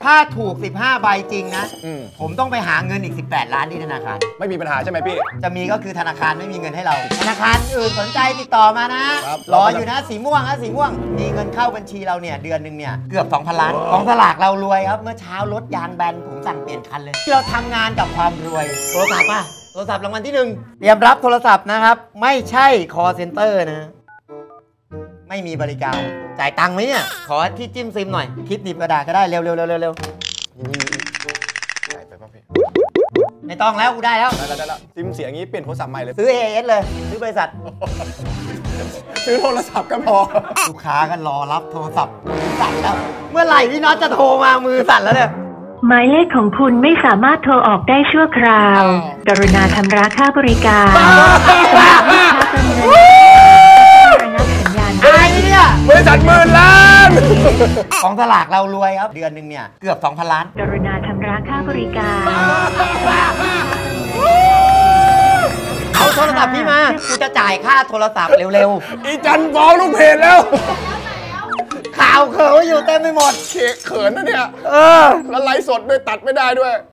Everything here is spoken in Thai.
ถ้าถูก15ใบจริงนะผมต้องไปหาเงินอีก18ล้านที่ธนาคารไม่มีปัญหาใช่ไหมพี่จะมีก็คือธนาคารไม่มีเงินให้เราธนาคารอื่นสนใจติดต่อมานะรออยู่นะสีม่วงนะสีม่วงมีเงินเข้าบัญชีเราเนี่ยเดือนนึงเนี่ยเกือบ 2,000 ล้านกองสลากเรารวยครับเมื่อเช้ารถยางแบนผมสั่งเปลี่ยนคันเลยเราทำงานกับความรวยโทรศัพท์ป่ะโทรศัพท์รางวัลที่1เตรียมรับโทรศัพท์นะครับไม่ใช่ call center นะไม่มีบริการจ่ายตังค์ไหมเนี่ยขอที่จิ้มซิมหน่อยคลิปหนีบกระดาษก็ได้เร็วใส่ไปป่ะพี่ไม่ต้องแล้วกูได้แล้วซิมเสียงงี้เปลี่ยนโทรศัพท์ใหม่เลยซื้อ AS เลยซื้อบริษัทซื้อโทรศัพท์ก็พอลูกค้ากันรอรับโทรศัพท์มือสั่นแล้วเมื่อไหร่พี่น็อตจะโทรมามือสั่นแล้วเนี่ยหมายเลขของคุณไม่สามารถโทรออกได้ชั่วคราวกรุณาชำระค่าบริการค่าเติมเงินระงับสัญญาณไอ้เนี่ยบริษัท10,000 ล้านกองสลากเรารวยครับเดือนนึงเนี่ยเกือบ 2,000 ล้านกรุณาชำระค่าบริการเอาโทรศัพท์พี่มากูจะจ่ายค่าโทรศัพท์เร็วๆอีจันฟ้องลูกเพจแล้วข่าวเขินอยู่เต็มไปหมดเขินนะเนี่ยแล้วไลฟ์สดด้วยตัดไม่ได้ด้วย